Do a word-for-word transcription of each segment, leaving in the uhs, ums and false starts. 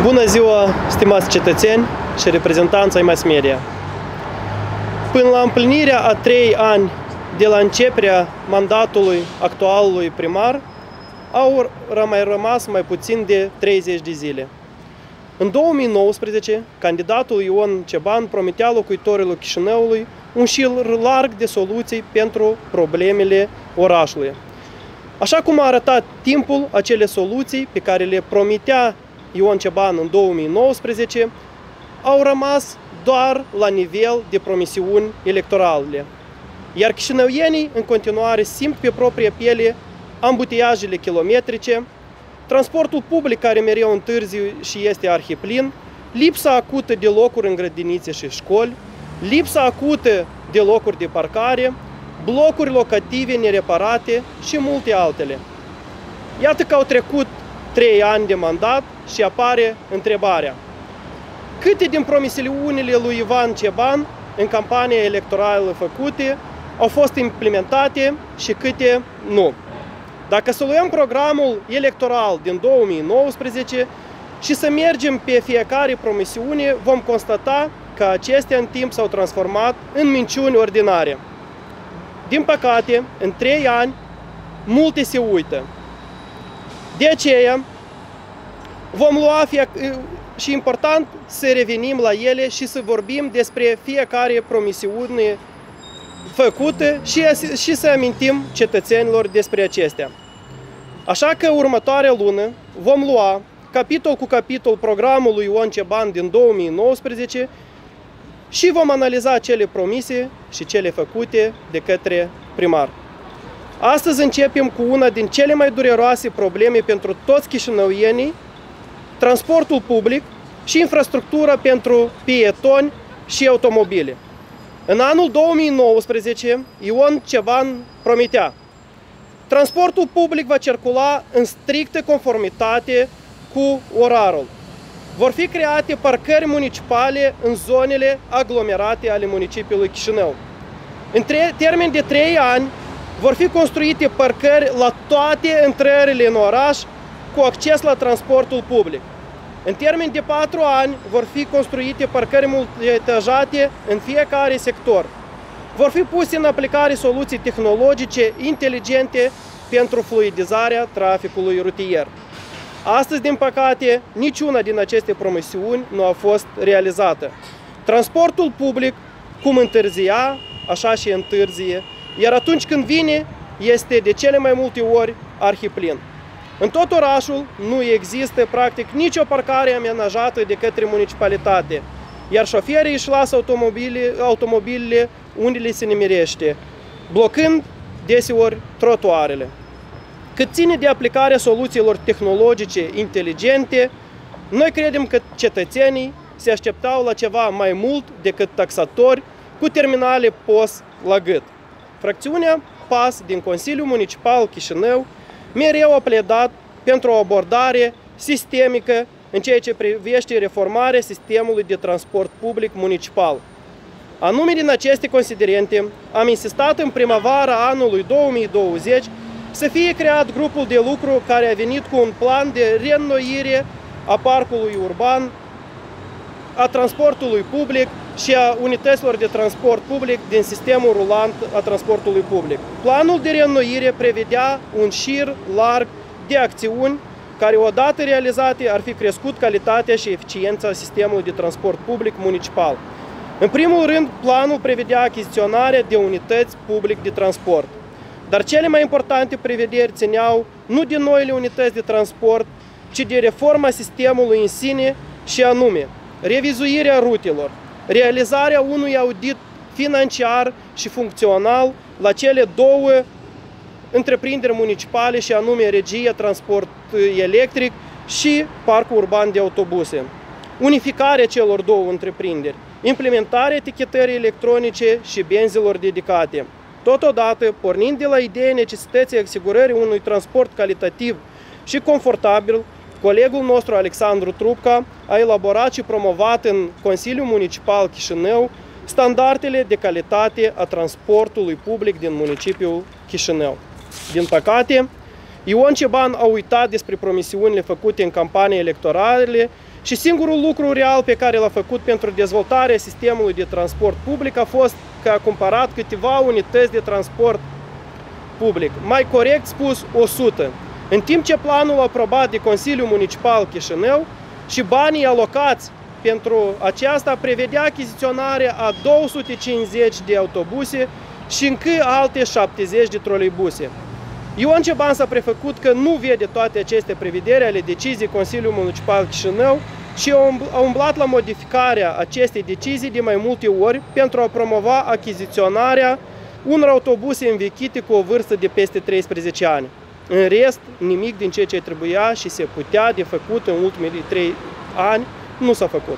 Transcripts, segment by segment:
Bună ziua, stimați cetățeni și reprezentanți ai mass media! Până la împlinirea a trei ani de la începerea mandatului actualului primar, au mai rămas mai puțin de treizeci de zile. În două mii nouăsprezece, candidatul Ion Ceban promitea locuitorilor Chișinăului un șir larg de soluții pentru problemele orașului. Așa cum a arătat timpul, acele soluții pe care le promitea Ion Ceban în două mii nouăsprezece au rămas doar la nivel de promisiuni electorale. Iar chișinăuienii în continuare simt pe propria piele ambuteiajele kilometrice, transportul public care mereu întârzi și este arhiplin, lipsa acută de locuri în grădinițe și școli, lipsa acută de locuri de parcare, blocuri locative nereparate și multe altele. Iată că au trecut trei ani de mandat și apare întrebarea: câte din promisiunile lui Ion Ceban în campania electorală făcute au fost implementate și câte nu? Dacă să luăm programul electoral din două mii nouăsprezece și să mergem pe fiecare promisiune, vom constata că acestea în timp s-au transformat în minciuni ordinare. Din păcate, în trei ani, multe se uită. De aceea, vom lua și important să revenim la ele și să vorbim despre fiecare promisiune făcută și, și să amintim cetățenilor despre acestea. Așa că următoarea lună vom lua capitol cu capitol programul lui Ion Ceban din două mii nouăsprezece și vom analiza cele promise și cele făcute de către primar. Astăzi începem cu una din cele mai dureroase probleme pentru toți chișinăuienii: transportul public și infrastructura pentru pietoni și automobile. În anul două mii nouăsprezece, Ion Ceban promitea: transportul public va circula în strictă conformitate cu orarul. Vor fi create parcări municipale în zonele aglomerate ale municipiului Chișinău. În termen de trei ani vor fi construite parcări la toate intrările în oraș cu acces la transportul public. În termen de patru ani vor fi construite parcări multietajate în fiecare sector. Vor fi puse în aplicare soluții tehnologice inteligente pentru fluidizarea traficului rutier. Astăzi, din păcate, niciuna din aceste promisiuni nu a fost realizată. Transportul public, cum întârzia, așa și întârzie, iar atunci când vine, este de cele mai multe ori arhiplin. În tot orașul nu există practic nicio parcare amenajată de către municipalitate, iar șoferii își lasă automobile, automobilele unde le se nimerește, blocând deseori trotuarele. Cât ține de aplicarea soluțiilor tehnologice inteligente, noi credem că cetățenii se așteptau la ceva mai mult decât taxatori cu terminale P O S la gât. Fracțiunea P A S din Consiliul Municipal Chișinău mereu a pledat pentru o abordare sistemică în ceea ce privește reformarea sistemului de transport public municipal. Anume din aceste considerente, am insistat în primăvara anului două mii douăzeci să fie creat grupul de lucru care a venit cu un plan de reînnoire a parcului urban, a transportului public și a unităților de transport public din sistemul rulant a transportului public. Planul de reînnoire prevedea un șir larg de acțiuni care, odată realizate, ar fi crescut calitatea și eficiența sistemului de transport public municipal. În primul rând, planul prevedea achiziționarea de unități public de transport. Dar cele mai importante prevederi țineau nu de noile unități de transport, ci de reforma sistemului în sine, și anume revizuirea rutelor, realizarea unui audit financiar și funcțional la cele două întreprinderi municipale, și anume Regia Transport Electric și Parcul Urban de Autobuse, unificarea celor două întreprinderi, implementarea etichetării electronice și benzilor dedicate. Totodată, pornind de la ideea necesității asigurării unui transport calitativ și confortabil, colegul nostru Alexandru Trupca a elaborat și promovat în Consiliul Municipal Chișinău standardele de calitate a transportului public din municipiul Chișinău. Din păcate, Ion Ceban a uitat despre promisiunile făcute în campanii electorale Și singurul lucru real pe care l-a făcut pentru dezvoltarea sistemului de transport public a fost că a cumpărat câteva unități de transport public, mai corect spus o sută, în timp ce planul aprobat de Consiliul Municipal Chișinău și banii alocați pentru aceasta prevedea achiziționarea a două sute cincizeci de autobuse și încă alte șaptezeci de troleibuse. Ion Ceban s-a prefăcut că nu vede toate aceste prevederi ale deciziei Consiliului Municipal Chișinău și a umblat la modificarea acestei decizii de mai multe ori pentru a promova achiziționarea unor autobuse învechite cu o vârstă de peste treisprezece ani. În rest, nimic din ceea ce trebuia și se putea de făcut în ultimii trei ani nu s-a făcut.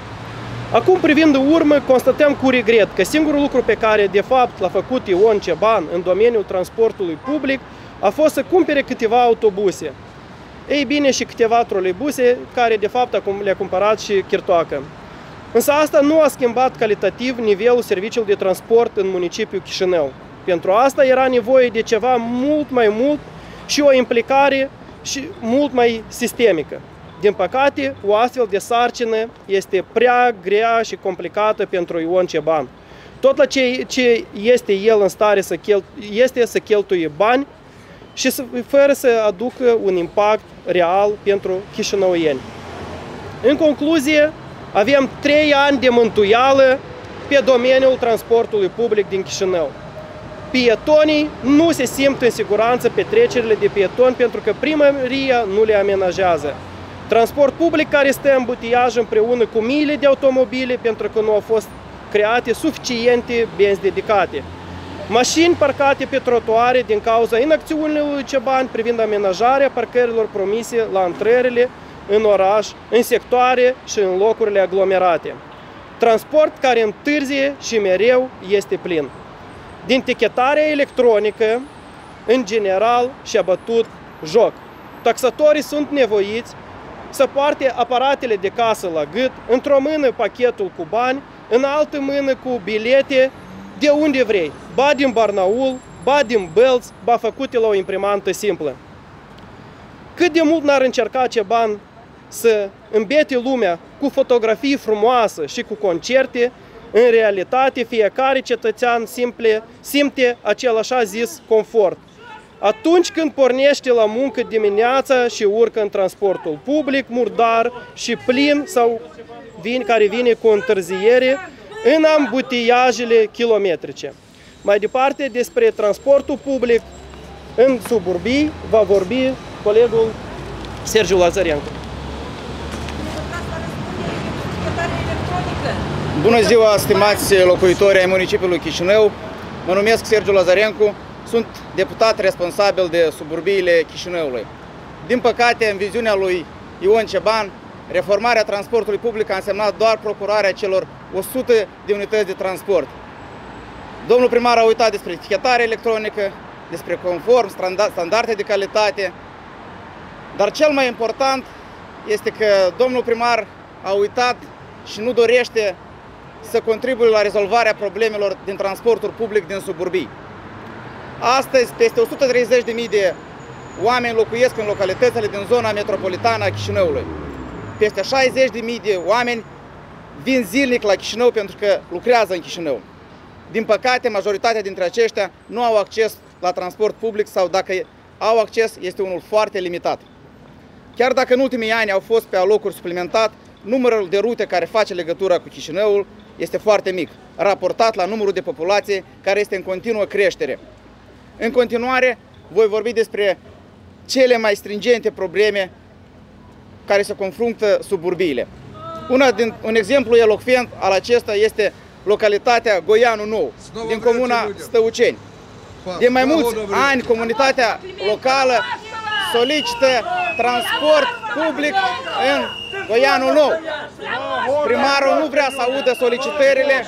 Acum, privind în urmă, constatăm cu regret că singurul lucru pe care de fapt l-a făcut Ion Ceban în domeniul transportului public a fost să cumpere câteva autobuse. Ei bine, și câteva troleibuse care de fapt acum le-a cumpărat și Chirtoacă. Însă asta nu a schimbat calitativ nivelul serviciului de transport în municipiul Chișinău. Pentru asta era nevoie de ceva mult mai mult și o implicare și mult mai sistemică. Din păcate, o astfel de sarcină este prea grea și complicată pentru Ion Ceban. Tot la ce, ce este el în stare să chel, este să cheltuie bani și să, fără să aducă un impact real pentru chișinăuieni. În concluzie, avem trei ani de mântuială pe domeniul transportului public din Chișinău. Pietonii nu se simt în siguranță pe trecerile de pietoni pentru că primăria nu le amenajează. Transport public care stă în butiaj împreună cu miile de automobile pentru că nu au fost create suficiente benzi dedicate. Mașini parcate pe trotuare din cauza inacțiunilor lui Ceban privind amenajarea parcărilor promise la intrările în oraș, în sectoare și în locurile aglomerate. Transport care întârzie și mereu este plin. Din tichetarea electronică, în general, și-a bătut joc. Taxatorii sunt nevoiți să poarte aparatele de casă la gât, într-o mână pachetul cu bani, în altă mână cu bilete, de unde vrei, ba din Barnaul, ba din Bălți, ba făcute la o imprimantă simplă. Cât de mult n-ar încerca Ceban să îmbete lumea cu fotografii frumoase și cu concerte, în realitate fiecare cetățean simple simte acel așa zis confort. Atunci când pornește la muncă dimineața și urcă în transportul public, murdar și plin sau vin, care vine cu întârziere, în ambutiajele kilometrice. Mai departe, despre transportul public în suburbii va vorbi colegul Sergiu Lazarencu. Bună ziua, stimați locuitori ai municipiului Chișinău! Mă numesc Sergiu Lazarencu, sunt deputat responsabil de suburbiile Chișinăului. Din păcate, în viziunea lui Ion Ceban, reformarea transportului public a însemnat doar procurarea celor o sută de unități de transport. Domnul primar a uitat despre etichetare electronică, despre conform, standarde de calitate, dar cel mai important este că domnul primar a uitat și nu dorește să contribuie la rezolvarea problemelor din transportul public din suburbii. Astăzi, peste o sută treizeci de mii de oameni locuiesc în localitățile din zona metropolitană a Chișinăului. Peste șaizeci de mii de oameni vin zilnic la Chișinău pentru că lucrează în Chișinău. Din păcate, majoritatea dintre aceștia nu au acces la transport public sau dacă au acces, este unul foarte limitat. Chiar dacă în ultimii ani au fost pe alocuri suplimentat, numărul de rute care face legătura cu Chișinăul este foarte mic, raportat la numărul de populație care este în continuă creștere. În continuare, voi vorbi despre cele mai stringente probleme care se confruntă suburbiile. Una din, un exemplu elocvent al acesta este localitatea Goianu Nou, din comuna Stăuceni. De mai mulți ani, comunitatea locală solicită transport public în Goianu Nou. Primarul nu vrea să audă solicitările.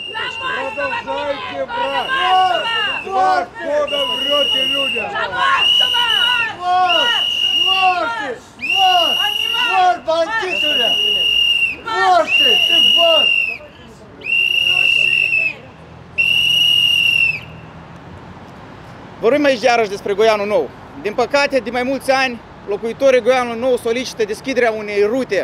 Vorbim aici iarăși despre Goianu Nou. Din păcate, de mai mulți ani, locuitorii Goianu Nou solicită deschiderea unei rute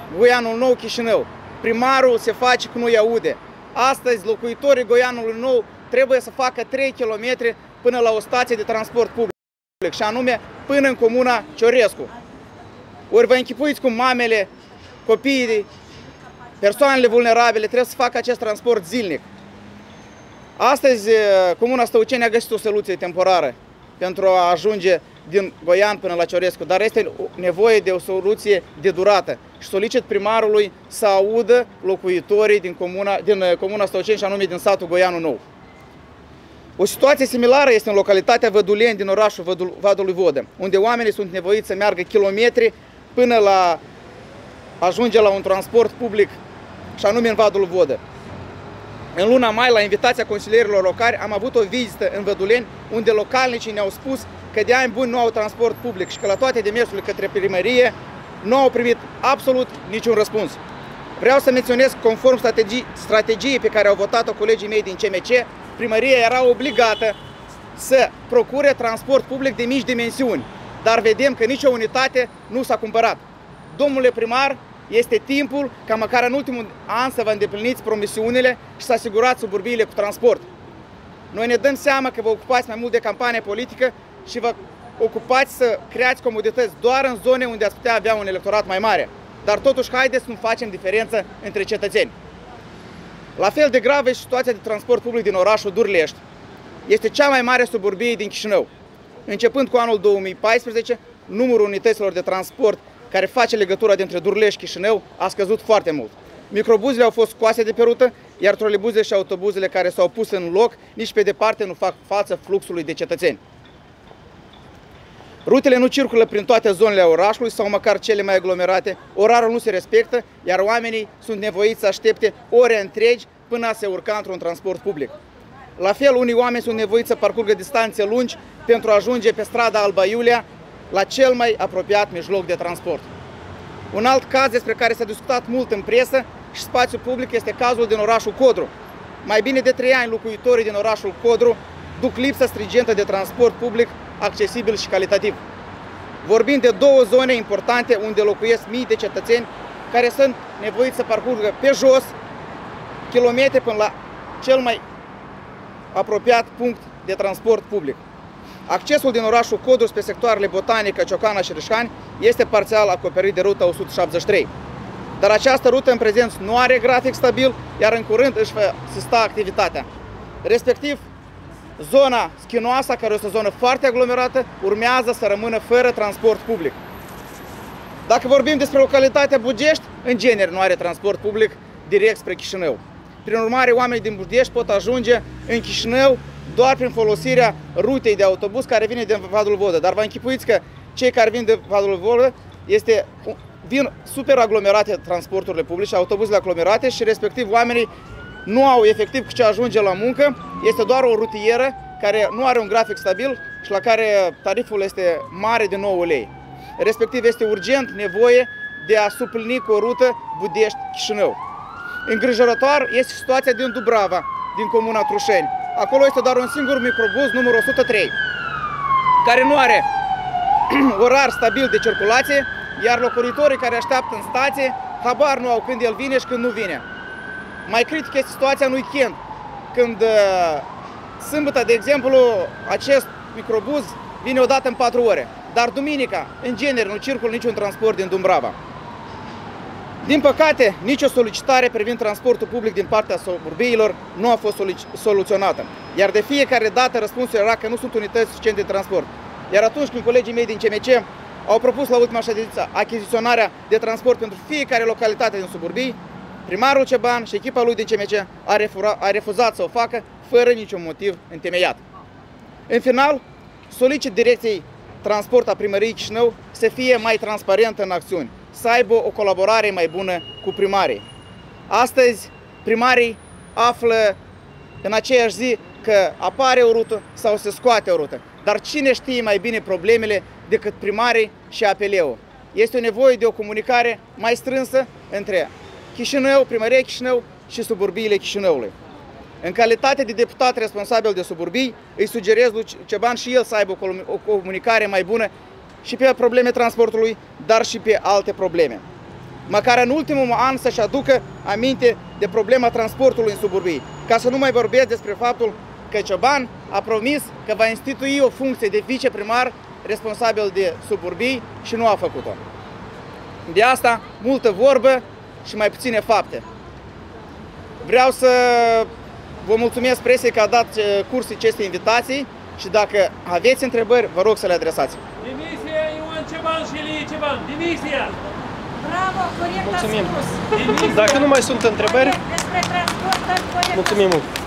Goianul Nou, Chișinău. Primarul se face că nu-i aude. Astăzi, locuitorii Goianului Nou trebuie să facă trei kilometri până la o stație de transport public, și anume până în comuna Ciorescu. Ori vă închipuiți cum mamele, copiii, persoanele vulnerabile trebuie să facă acest transport zilnic. Astăzi, comuna Stăuceni a găsit o soluție temporară pentru a ajunge din Goian până la Ciorescu, dar este nevoie de o soluție de durată și solicit primarului să audă locuitorii din comuna, din comuna Stăuceni, și anume din satul Goianul Nou. O situație similară este în localitatea Văduleni din orașul Vadului Vodă, unde oamenii sunt nevoiți să meargă kilometri până la ajunge la un transport public, și anume în Vadul Vodă. În luna mai, la invitația consilierilor locali, am avut o vizită în Văduleni, unde localnicii ne-au spus că de ani buni nu au transport public și că la toate demersurile către primărie nu au primit absolut niciun răspuns. Vreau să menționez că, conform strategii, strategiei pe care au votat-o colegii mei din C M C, primăria era obligată să procure transport public de mici dimensiuni, dar vedem că nicio unitate nu s-a cumpărat. Domnule primar, este timpul ca măcar în ultimul an să vă îndepliniți promisiunile și să asigurați suburbiile cu transport. Noi ne dăm seama că vă ocupați mai mult de campanie politică și vă ocupați să creați comodități doar în zone unde ați putea avea un electorat mai mare. Dar totuși, haideți să nu facem diferență între cetățeni. La fel de gravă este situația de transport public din orașul Durlești. Este cea mai mare suburbie din Chișinău. Începând cu anul două mii paisprezece, numărul unităților de transport care face legătura dintre Durlești și Chișinău a scăzut foarte mult. Microbuzele au fost scoase de pe rută, iar trolebuzele și autobuzele care s-au pus în loc nici pe departe nu fac față fluxului de cetățeni. Rutele nu circulă prin toate zonele orașului sau măcar cele mai aglomerate, orarul nu se respectă, iar oamenii sunt nevoiți să aștepte ore întregi până a se urca într-un transport public. La fel, unii oameni sunt nevoiți să parcurgă distanțe lungi pentru a ajunge pe strada Alba Iulia, la cel mai apropiat mijloc de transport. Un alt caz despre care s-a discutat mult în presă și spațiu public este cazul din orașul Codru. Mai bine de trei ani locuitorii din orașul Codru duc lipsa stringentă de transport public accesibil și calitativ. Vorbim de două zone importante unde locuiesc mii de cetățeni care sunt nevoiți să parcurgă pe jos kilometri până la cel mai apropiat punct de transport public. Accesul din orașul Codru spre sectoarele Botanică, Ciocana și Râșani este parțial acoperit de ruta o sută șaptezeci și trei. Dar această rută în prezent nu are grafic stabil, iar în curând își va asista activitatea. Respectiv, zona Schinoasa, care este o zonă foarte aglomerată, urmează să rămână fără transport public. Dacă vorbim despre localitatea Bugești, în genere nu are transport public direct spre Chișinău. Prin urmare, oamenii din Bugești pot ajunge în Chișinău doar prin folosirea rutei de autobuz care vine din Vadul Vodă. Dar vă închipuiți că cei care vin de Vadul Vodă este, vin super aglomerate transporturile publice, autobuzele aglomerate și respectiv oamenii nu au efectiv cu ce ajunge la muncă. Este doar o rutieră care nu are un grafic stabil și la care tariful este mare de nouă lei. Respectiv este urgent nevoie de a suplini cu o rută Budești-Chișinău. Îngrijorător este situația din Dubrava, din comuna Trușeni. Acolo este doar un singur microbuz, numărul o sută trei, care nu are orar stabil de circulație, iar locuitorii care așteaptă în stație habar nu au când el vine și când nu vine. Mai critică este situația în weekend, când sâmbătă, de exemplu, acest microbuz vine odată în patru ore, dar duminica, în genere, nu circulă niciun transport din Dubrava. Din păcate, nicio solicitare privind transportul public din partea suburbiilor nu a fost soluționată, iar de fiecare dată răspunsul era că nu sunt unități suficiente de transport. Iar atunci când colegii mei din C M C au propus la ultima ședință achiziționarea de transport pentru fiecare localitate din suburbii, primarul Ceban și echipa lui din C M C a, refura, a refuzat să o facă fără niciun motiv întemeiat. În final, solicit direcției transport a primăriei Chișinău să fie mai transparentă în acțiuni, să aibă o colaborare mai bună cu primarii. Astăzi, primarii află în aceeași zi că apare o rută sau se scoate o rută. Dar cine știe mai bine problemele decât primarii și A P L-ul? Este o nevoie de o comunicare mai strânsă între Chișinău, primăria Chișinău și suburbiile Chișinăului. În calitate de deputat responsabil de suburbii, îi sugerez lui Ceban și el să aibă o comunicare mai bună și pe probleme transportului, dar și pe alte probleme. măcar în ultimul an să-și aducă aminte de problema transportului în suburbii. Ca să nu mai vorbesc despre faptul că Cioban a promis că va institui o funcție de viceprimar responsabil de suburbii și nu a făcut-o. De asta, multă vorbă și mai puține fapte. Vreau să vă mulțumesc presiei că a dat curs acestei invitații și dacă aveți întrebări, vă rog să le adresați. Dimisia Ioan Cioban și Ilie Cioban. Dimisia! Bravo, corect ați Mulțumim. spus. Dacă nu mai sunt întrebări, Despre transport, corect. mulțumim mult.